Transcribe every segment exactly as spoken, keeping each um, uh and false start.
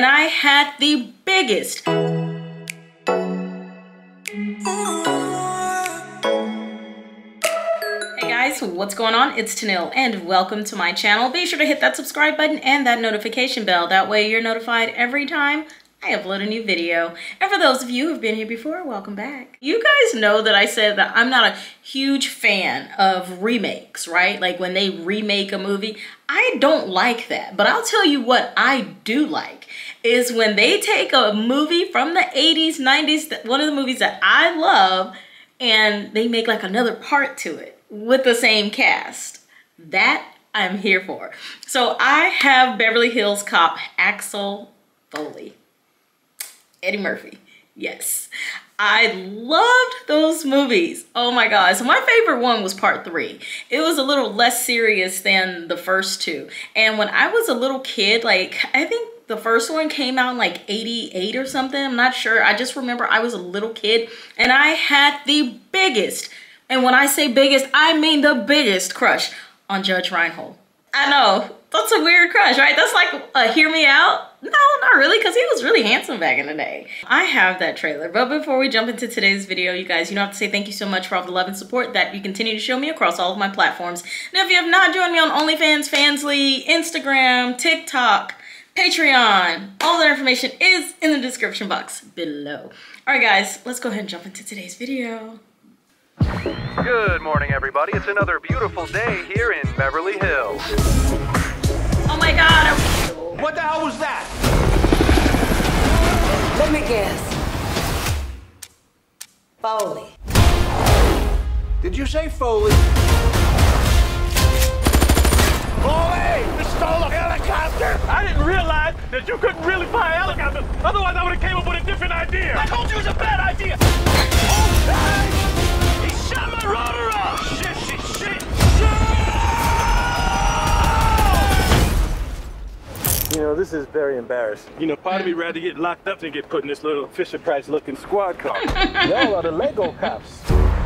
and I had the biggest what's going on? It's Tanil and welcome to my channel. Be sure to hit that subscribe button and that notification bell. That way you're notified every time I upload a new video. And for those of you who've been here before, welcome back. You guys know that I said that I'm not a huge fan of remakes, right? Like when they remake a movie, I don't like that. But I'll tell you what I do like is when they take a movie from the eighties, nineties, one of the movies that I love, and they make like another part to it with the same cast. That I'm here for. So I have Beverly Hills Cop Axel Foley. Eddie Murphy. Yes. I loved those movies. Oh my God. So my favorite one was part three. It was a little less serious than the first two. And when I was a little kid, like I think the first one came out in like eighty-eight or something. I'm not sure. I just remember I was a little kid and I had the biggest, and when I say biggest, I mean the biggest crush on Judge Reinhold. I know, that's a weird crush, right? That's like a hear me out. No, not really, because he was really handsome back in the day. I have that trailer, but before we jump into today's video, you guys, you know, I have to say thank you so much for all the love and support that you continue to show me across all of my platforms. Now, if you have not joined me on OnlyFans, Fansly, Instagram, TikTok, Patreon, all that information is in the description box below. All right, guys, let's go ahead and jump into today's video. Good morning, everybody. It's another beautiful day here in Beverly Hills. Oh my God. What the hell was that? Let me guess. Foley. Did you say Foley? Foley! You stole a helicopter! I didn't realize that you couldn't really fly a helicopter. Otherwise, I would have came up with a different idea. I told you it was a bad idea. Oh, he shot my rotor off! Shit, shit, shit! You know, this is very embarrassing. You know, part of me rather get locked up than get put in this little Fisher-Price looking squad car. Y'all are the Lego cops.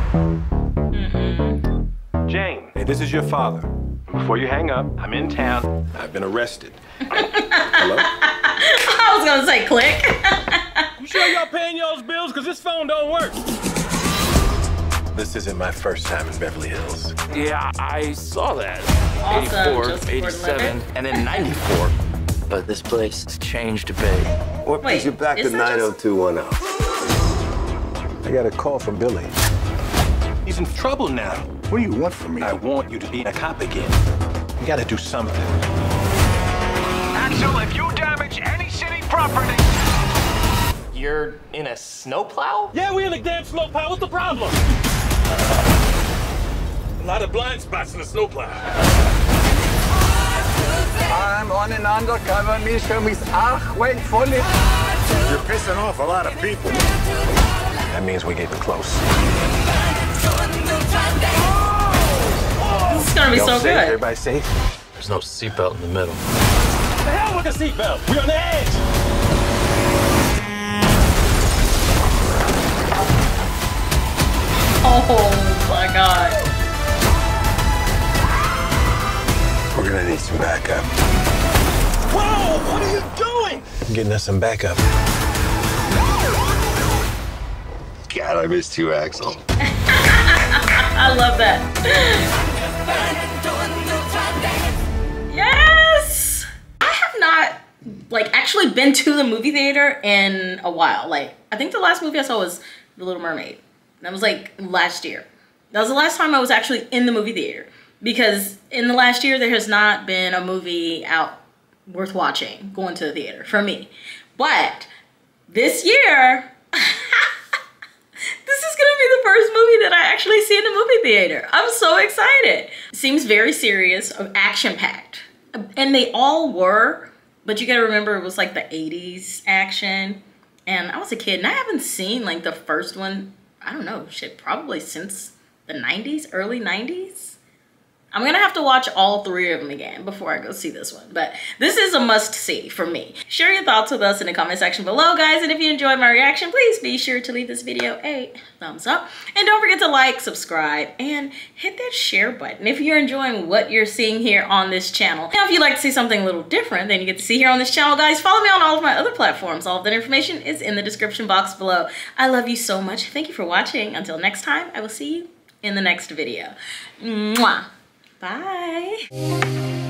Jane, hey, this is your father. Before you hang up, I'm in town. I've been arrested. Hello? I was gonna say click. You sure y'all paying y'all's bills? Because this phone don't work. This isn't my first time in Beverly Hills. Yeah, I saw that. Awesome. eighty-four, Just eighty-seven, and then ninety-four. But this place has changed a bit. What brings you back to nine oh two one oh? I got a call from Billy. He's in trouble now. What do you want from me? I want you to be a cop again. You gotta do something. Axel, if you damage any city property... You're in a snowplow? Yeah, we in a damn snowplow. What's the problem? A lot of blind spots in the snowplow. I'm on an undercover mission with Achway Foley. You're pissing off a lot of people. That means we're getting close. This is gonna be so Safe? good. Everybody safe? There's no seatbelt in the middle. What the hell with the seatbelt? We're on the edge. Oh my God. We're gonna need some backup. Whoa, what are you doing? I'm getting us some backup. God, I missed you, Axel. I love that. Yes! I have not, like, actually been to the movie theater in a while. Like, I think the last movie I saw was The Little Mermaid. That was, like, last year. That was the last time I was actually in the movie theater. Because in the last year, there has not been a movie out worth watching, going to the theater, for me. But this year... This is gonna be the first movie that I actually see in the movie theater. I'm so excited. Seems very serious, action-packed. And they all were, but you gotta remember it was like the eighties action. And I was a kid and I haven't seen like the first one, I don't know, shit, probably since the nineties, early nineties. I'm gonna have to watch all three of them again before I go see this one, but this is a must see for me. Share your thoughts with us in the comment section below, guys, and if you enjoyed my reaction, please be sure to leave this video a thumbs up, and don't forget to like, subscribe, and hit that share button if you're enjoying what you're seeing here on this channel. Now, if you'd like to see something a little different than you get to see here on this channel, guys, follow me on all of my other platforms. All of that information is in the description box below. I love you so much. Thank you for watching. Until next time, I will see you in the next video. Mwah. Bye.